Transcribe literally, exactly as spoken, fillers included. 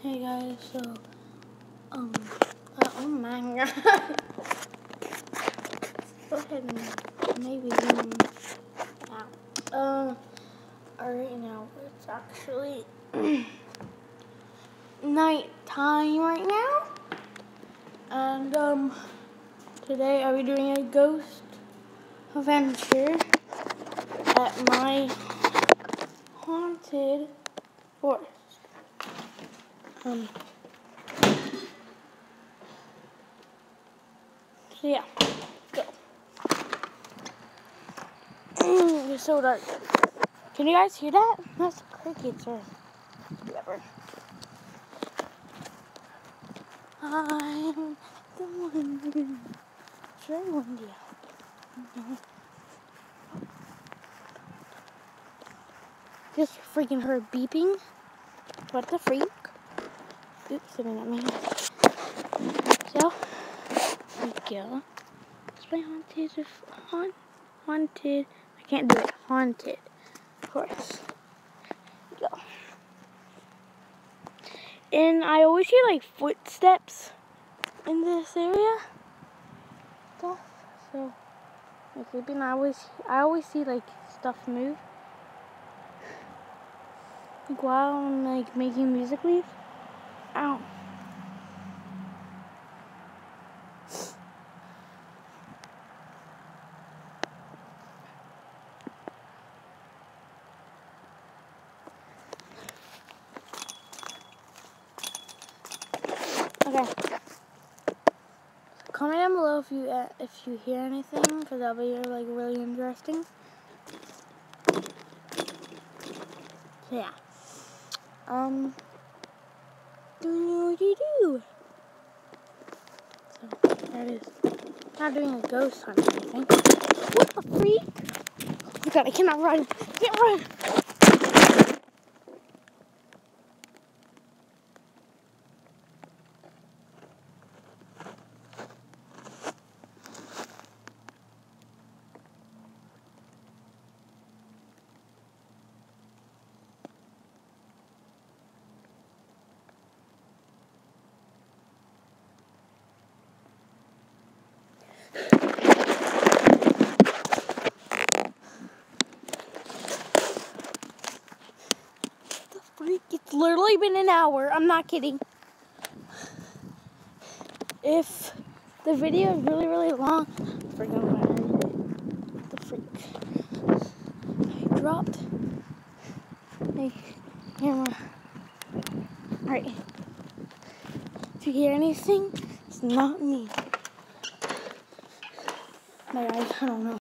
Hey guys, so, um, uh, oh my god. Go ahead and maybe zoom out. Um, alright now, it's actually night time right now. And, um, today I'll be doing a ghost adventure at my haunted forest. Um, so yeah, go. Mm, it's so dark. Can you guys hear that? That's crickets or whatever. I'm the one. It's very windy out. Just freaking heard beeping. What the freak? Oops, something at me. So, we go. Let's play haunted. Haunt, haunted. I can't do it. Haunted. Of course. Go. And I always hear like footsteps in this area. Stuff. So, like sleeping, I always, I always see like stuff move. Like while I'm like making music leave. Ow. Okay. Comment down below if you uh, if you hear anything, because that'll be like really interesting. So yeah. Um. Do do do. So there it is. Not doing a ghost hunt or anything. What the freak? Oh my god! I cannot run. I can't run. Freak, it's literally been an hour. I'm not kidding. If the video is really, really long, I forgot what the freak. I dropped my camera. Alright. If you hear anything, it's not me. My eyes, I don't know.